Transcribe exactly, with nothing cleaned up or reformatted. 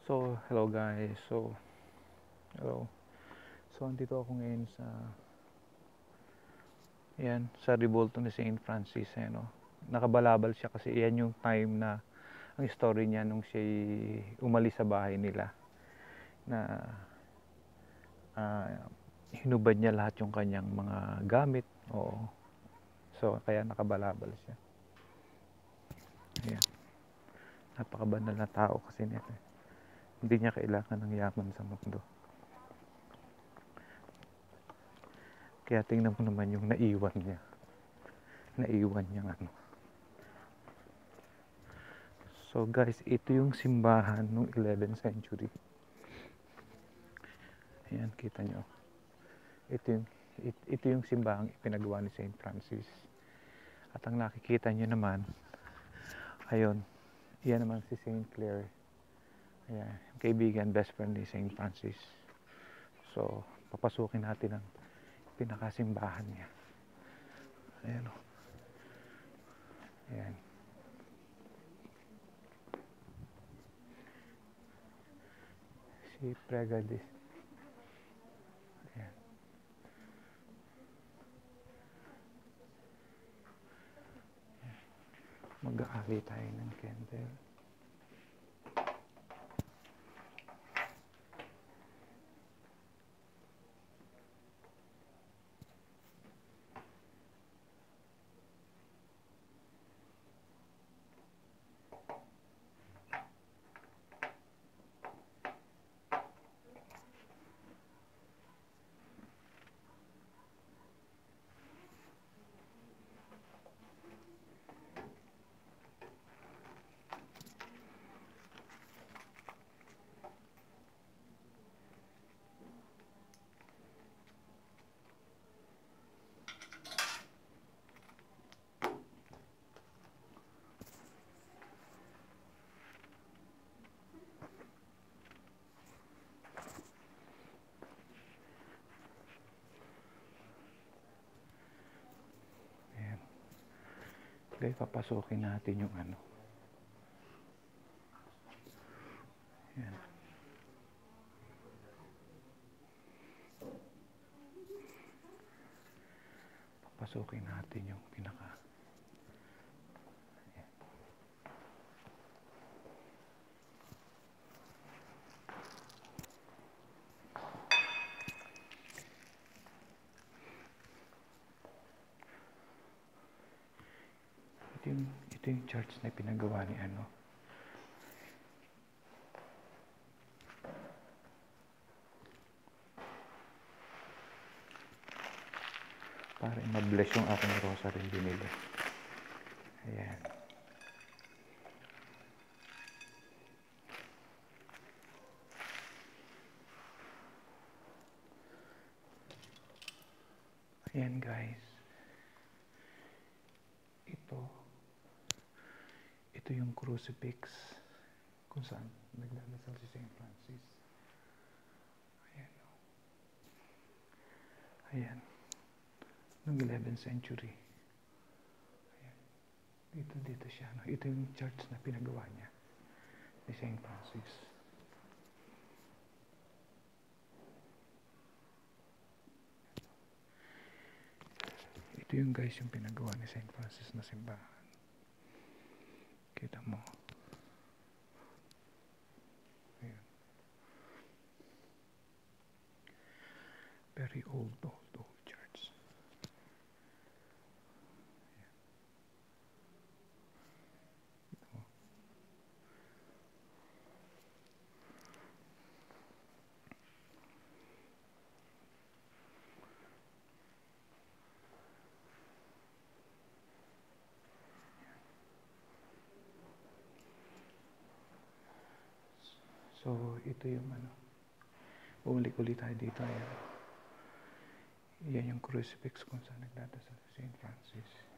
So, hello guys. So, hello. So, andito ako ngayon sa yan, sa Rebulto ni Saint Francis, eh, no? Nakabalabal siya kasi yan yung time na ang story niya nung siya umalis sa bahay nila na uh, hinubad niya lahat yung kanyang mga gamit. Oo. So, kaya nakabalabal siya. Ayan. Napakabanal na tao kasi nito. Hindi niya kailangan ng yaman sa mundo. Kaya tingnan mo naman yung naiwan niya. Naiwan niya ano. So guys, ito yung simbahan ng eleventh century. Ayan, kita nyo. Ito yung, it, ito yung simbahan ipinagawa ni Saint Francis. At ang nakikita nyo naman, ayun, yan naman si Saint Clare. Ayan, kaibigan, best friend ni Saint Francis. So, papasukin natin ang pinakasimbahan niya. Ayan o. Ayan. Si Pregadis. Ayan. Mag-aali tayo ng candle. Okay, papasukin natin yung ano. Ayan. Papasukin natin yung pinaka. Ayan. Ito yung, ito yung church na pinagawa ni ano. Para ma-bless yung aking rosary binili. Ayan. Ayan guys. Ito. Ito yung crucifix kung saan nagdadasal si Saint Francis. Ayan. Ayan. Noong eleventh century. Ayan. Dito, dito siya. No? Ito yung church na pinagawa niya ni Saint Francis. Ito yung guys yung pinagawa ni Saint Francis na simbahan. Kita mo. Ayan. Very old, old, old church. Ayan. Kita mo. So, ito yung ano. Bumalik ulit tayo dito. Ayan. Yan yung crucifix kung saan nagdadasal si Saint Francis.